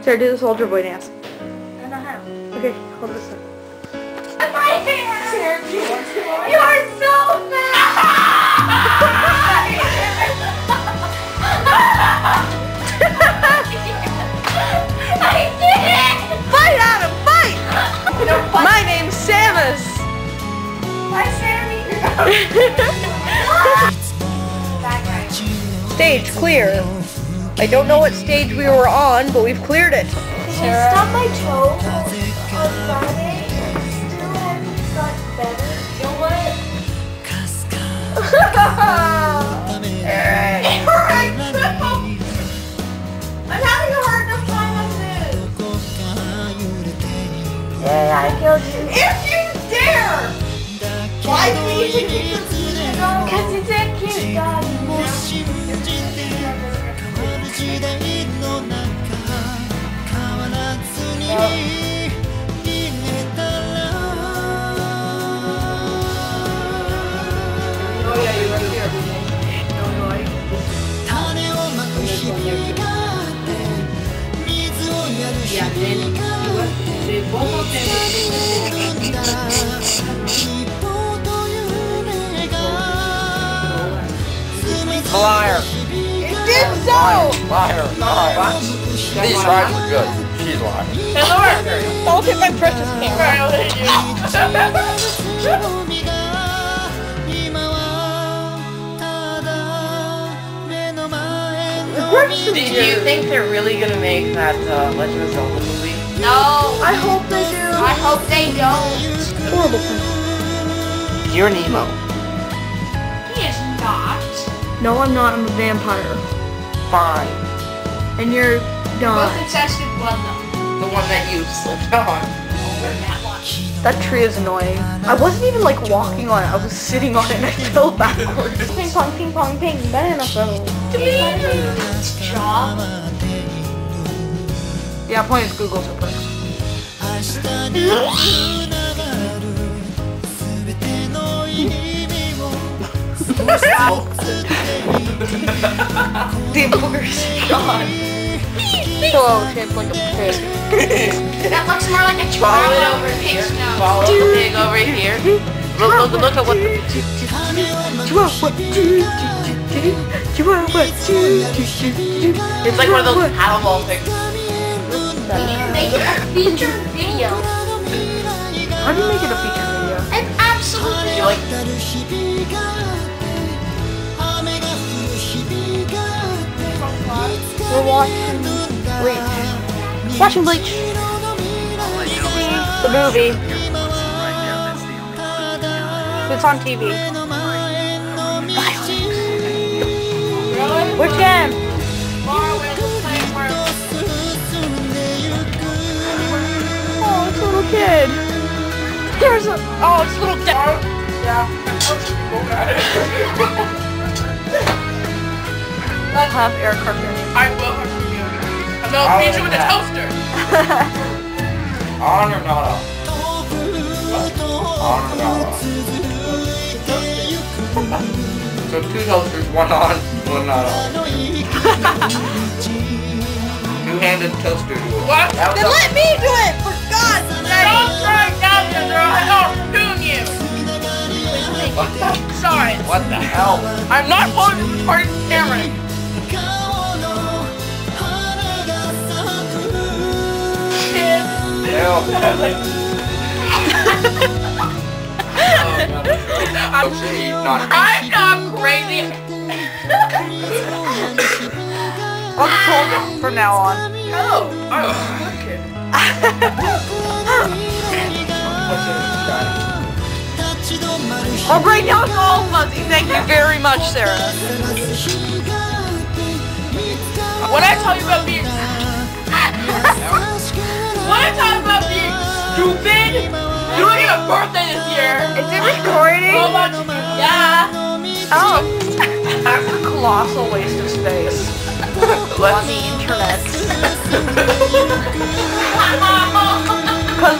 Sarah, do the soldier boy dance. I don't know how. Okay, hold this up. My hand! Sarah, you are so bad! I did it! Fight, Adam, fight! No, fight. My name's Samus. Bye, Sammy. Stage clear. I don't know what stage we were on, but we've cleared it. Sarah. I stubbed my toe on Friday and still hasn't gotten better. You know what? It hurts so. I'm having a hard enough time on this. Yeah, I killed you. If you dare! Why do we need to keep this music on? Because it's a cute dog. Liar. It did so! Liar. These rides are good. She's lying. Hey, Laura! Don't hit my precious camera. I'll hit you. Do you think they're really gonna make that Legend of Zelda movie? No. I hope they do. I hope they don't. Horrible. You're Nemo. He is not. No, I'm not. I'm a vampire. Fine. And you're Both Don. obsessed with blood though. The one that you slipped on. That one. That tree is annoying. I wasn't even like walking on it. I was sitting on it and I fell backwards. Ping pong, ping pong, ping. Banana phone. Job. Yeah, point is Google Super. The boogers gone. So shaped like a pig. That looks more like a Follow it chihuahua over with here. pig's nose. Follow the pig over here. Look at what the... It's like one of those paddleball things. We need to make it a featured video. How do you make it a feature video? An absolute You like... We're watching Bleach. Watching Bleach. The movie. It's on TV. Which game? Oh, it's a little kid. There's a... Oh, it's a little dog. Yeah. Let's have air cartoon. I will have to do it. I'm gonna feed you with a toaster. On or not on? On or not on? So 2 toasters, 1 on, 1 not on. 2-handed toaster duel. What? That was Then a- let me do it, for God's sake! Don't try down there, girl. I'll spoon you. What the? Sorry. What the hell? I'm not holding the retarded camera. I'm not crazy. I'll hold it from now on. Oh, okay. Oh, great, now it's all fuzzy. Thank you very much, Sarah. When I tell you about being, stupid, you don't get a birthday this year. Is it recording? How about you? Yeah. Oh. That's a colossal waste of space. On the internet. Because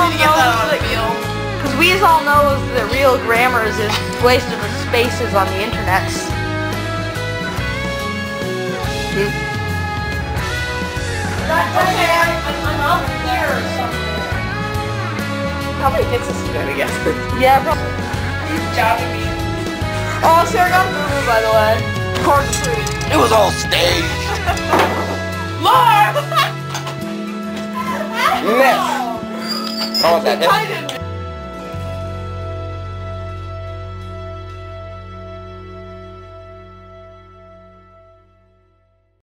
we all know that real grammar is just wasted of spaces on the internet. Not Okay, I'm up here or something. How many hits is he gonna get? Yeah, probably. He's jabbing me. Oh, Sarah got boo by the way. Card free. It was all staged. Lord! Miss. Oh, that hit. I did